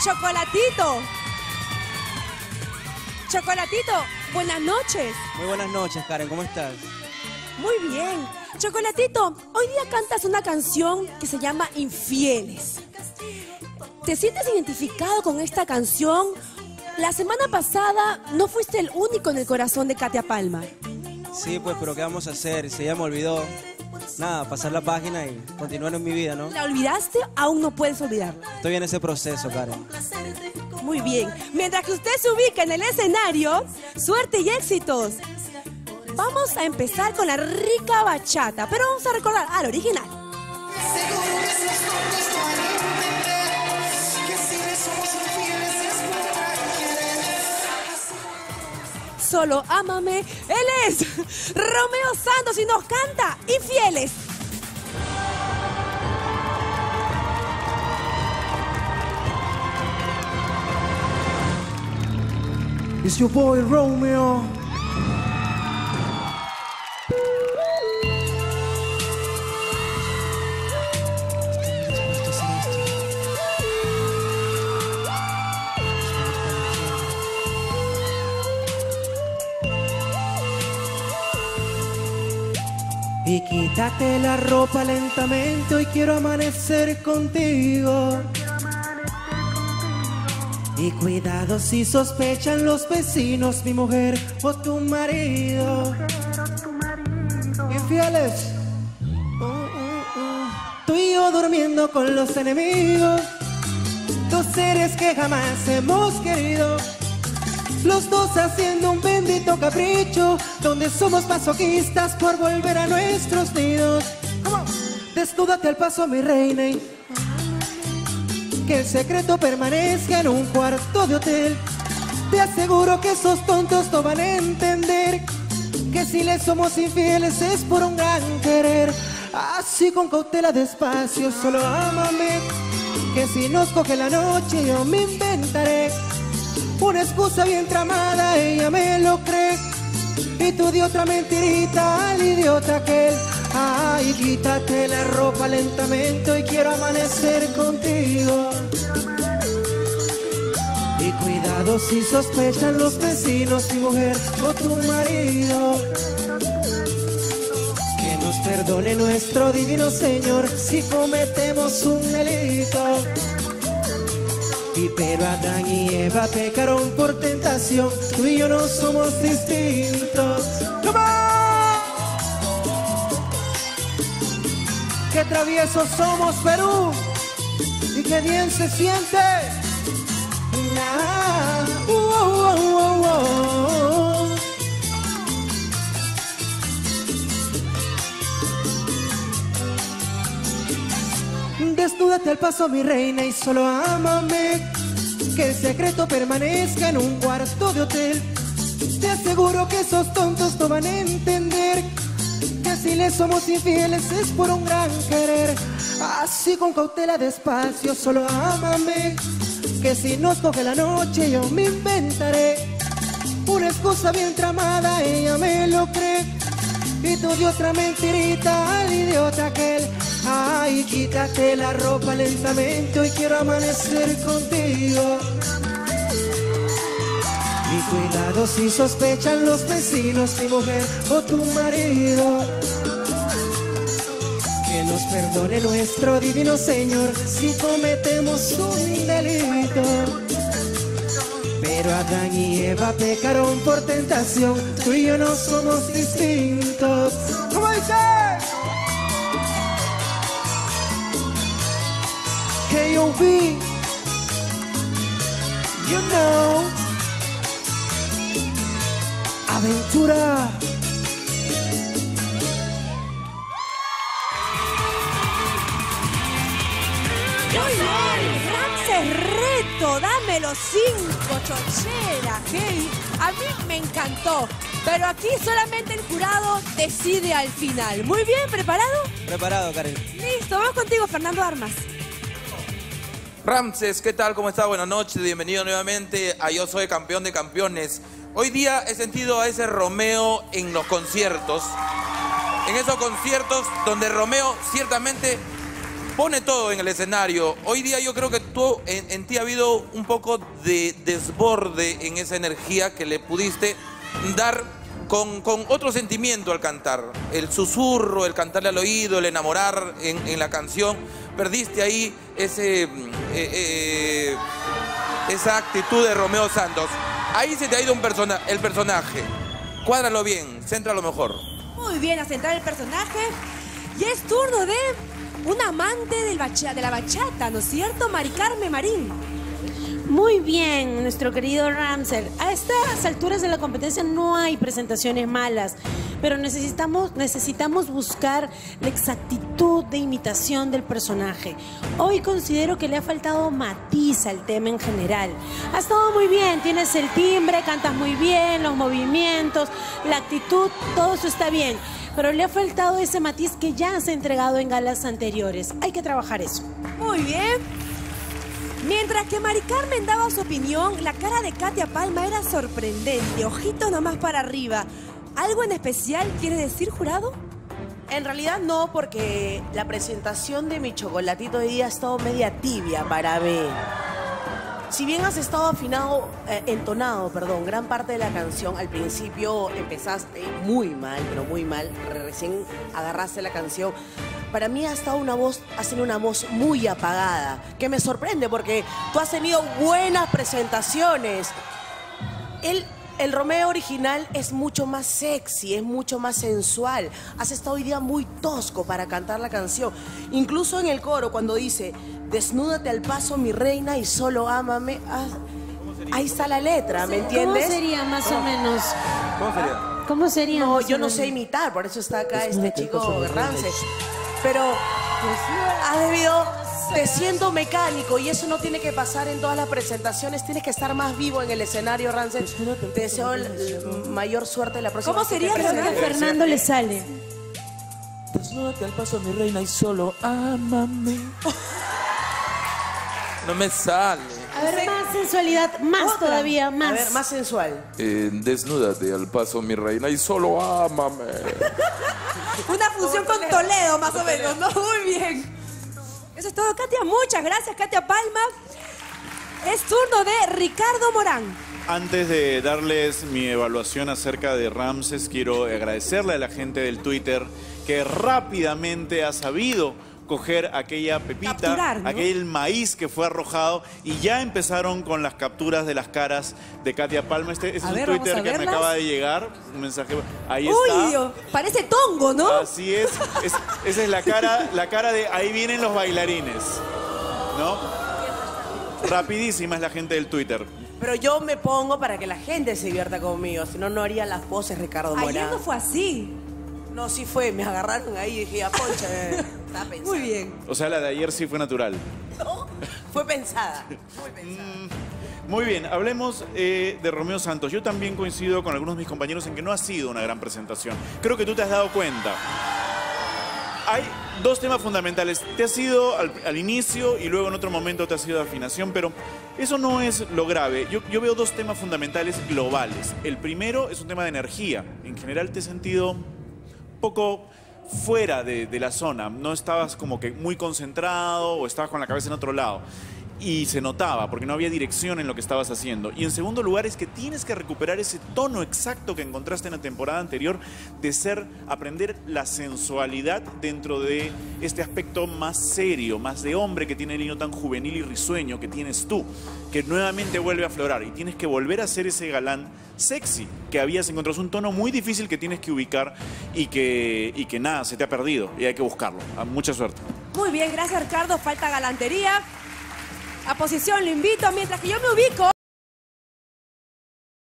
Chocolatito. Chocolatito, buenas noches. Muy buenas noches, Karen, ¿cómo estás? Muy bien. Chocolatito, hoy día cantas una canción que se llama Infieles. ¿Te sientes identificado con esta canción? La semana pasada no fuiste el único en el corazón de Katia Palma. Sí, pues, pero ¿qué vamos a hacer? Si ya me olvidó. Nada, pasar la página y continuar en mi vida, ¿no? ¿La olvidaste? Aún no puedes olvidarla. Estoy en ese proceso, Karen. Muy bien. Mientras que usted se ubica en el escenario, suerte y éxitos. Vamos a empezar con la rica bachata, pero vamos a recordar al original. Solo ámame. Él es Romeo Santos y nos canta Infieles. It's your boy Romeo. Y quítate la ropa lentamente, hoy quiero amanecer contigo. Y cuidado si sospechan los vecinos, mi mujer o tu marido. Infieles. Tú y yo durmiendo con los enemigos, dos seres que jamás hemos querido. Los dos haciendo un bendito capricho, donde somos masoquistas por volver a nuestros nidos. Desnúdate al paso, mi reina, y que el secreto permanezca en un cuarto de hotel. Te aseguro que esos tontos no van a entender que si les somos infieles es por un gran querer. Así con cautela, despacio, solo ámame, que si nos coge la noche yo me inventaré una excusa bien tramada, ella me lo cree. Y tú de otra mentirita al idiota aquel. Ay, quítate la ropa lentamente, hoy quiero amanecer contigo. Y cuidado si sospechan los vecinos, mi mujer o tu marido. Que nos perdone nuestro divino Señor si cometemos un delito. Y pero Adán y Eva pecaron por tentación, tú y yo no somos distintos. ¡Come on! ¡Qué traviesos somos, Perú! ¡Y qué bien se siente! Nah. Desnúdate al paso, mi reina, y solo ámame, que el secreto permanezca en un cuarto de hotel. Te aseguro que esos tontos no van a entender que si les somos infieles es por un gran querer. Así con cautela, despacio, solo ámame, que si nos coge la noche yo me inventaré una excusa bien tramada, ella me lo cree. Y tú de otra mentirita al idiota aquel. Ay, quítate la ropa lentamente, hoy quiero amanecer contigo. Y cuidado si sospechan los vecinos, mi mujer o tu marido. Que nos perdone nuestro divino Señor si cometemos un delito. Pero Adán y Eva pecaron por tentación, tú y yo no somos distintos. ¿Cómo dice? K.O.B. You know. Aventura. Muy bien, Ramses Reto, dame los 5, chochera, hey. A mí me encantó, pero aquí solamente el jurado decide al final. Muy bien, ¿preparado? Preparado, Karen. Listo, vamos contigo, Fernando Armas. Ramses, ¿qué tal? ¿Cómo está? Buenas noches, bienvenido nuevamente a Yo Soy Campeón de Campeones. Hoy día he sentido a ese Romeo en los conciertos. En esos conciertos donde Romeo ciertamente pone todo en el escenario. Hoy día yo creo que tú, en ti ha habido un poco de desborde en esa energía que le pudiste dar con otro sentimiento al cantar. El susurro, el cantarle al oído, el enamorar en la canción. Perdiste ahí esa actitud de Romeo Santos. Ahí se te ha ido el personaje. Cuádralo bien, céntralo mejor. Muy bien, a centrar el personaje. Y es turno de un amante de la bachata, ¿no es cierto? Mari Carmen Marín. Muy bien, nuestro querido Ramsey. A estas alturas de la competencia no hay presentaciones malas, pero necesitamos buscar la exactitud de imitación del personaje. Hoy considero que le ha faltado matiz al tema en general. Ha estado muy bien, tienes el timbre, cantas muy bien, los movimientos, la actitud, todo eso está bien, pero le ha faltado ese matiz que ya has entregado en galas anteriores. Hay que trabajar eso. Muy bien. Mientras que Mari Carmen daba su opinión, la cara de Katia Palma era sorprendente, ojitos nomás para arriba. ¿Algo en especial quiere decir, jurado? En realidad no, porque la presentación de mi chocolatito de día ha estado media tibia para mí. Si bien has estado entonado, gran parte de la canción, al principio empezaste muy mal, pero muy mal, recién agarraste la canción. Para mí ha sido una voz muy apagada, que me sorprende porque tú has tenido buenas presentaciones. El Romeo original es mucho más sexy, es mucho más sensual. Has estado hoy día muy tosco para cantar la canción. Incluso en el coro, cuando dice, desnúdate al paso, mi reina, y solo ámame. Ahí está la letra, ¿me entiendes? ¿Cómo sería más o menos? ¿Cómo sería? ¿Cómo sería? No, yo no sé imitar, por eso está acá este chico Ramsey. Pero ha debido, te siento mecánico y eso no tiene que pasar en todas las presentaciones, tienes que estar más vivo en el escenario, Ramsey. Te deseo mayor suerte la próxima. ¿Cómo sería? Creo que a Fernando le sale. Desnúdate al paso, mi reina, y solo ámame. No me sale. A ver, más sensualidad, más todavía, más. A ver, más sensual. Desnúdate al paso, mi reina, y solo ámame. Una fusión con Toledo, más o menos, ¿no? Muy bien. Eso es todo, Katia. Muchas gracias, Katia Palma. Es turno de Ricardo Morán. Antes de darles mi evaluación acerca de Ramses, quiero agradecerle a la gente del Twitter que rápidamente ha sabido coger aquella pepita, capturar, ¿no? Aquel maíz que fue arrojado, y ya empezaron con las capturas de las caras de Katia Palma. Este es un Twitter que me acaba de llegar, un mensaje. Ahí está. Uy, parece tongo, ¿no? Así es. Esa es la cara de ahí vienen los bailarines, ¿no? Rapidísima es la gente del Twitter. Pero yo me pongo para que la gente se divierta conmigo, si no, no haría las poses Ricardo Morán. Ayer no fue así. No, sí fue, me agarraron ahí y dije, poncha, estaba pensando. Muy bien. O sea, la de ayer sí fue natural. No, fue pensada, muy pensada. Muy bien, hablemos de Romeo Santos. Yo también coincido con algunos de mis compañeros en que no ha sido una gran presentación. Creo que tú te has dado cuenta. Hay dos temas fundamentales. Te has ido al inicio y luego en otro momento te has ido de afinación, pero eso no es lo grave. Yo veo dos temas fundamentales globales. El primero es un tema de energía. En general te he sentido poco fuera de la zona, no estabas como que muy concentrado o estabas con la cabeza en otro lado. Y se notaba, porque no había dirección en lo que estabas haciendo. Y en segundo lugar es que tienes que recuperar ese tono exacto que encontraste en la temporada anterior de aprender la sensualidad dentro de este aspecto más serio, más de hombre que tiene el niño tan juvenil y risueño que tienes tú, que nuevamente vuelve a aflorar. Y tienes que volver a ser ese galán sexy que habías encontrado. Es un tono muy difícil que tienes que ubicar y que nada, se te ha perdido y hay que buscarlo. Mucha suerte. Muy bien, gracias, Ricardo. Falta galantería. A posición lo invito, mientras que yo me ubico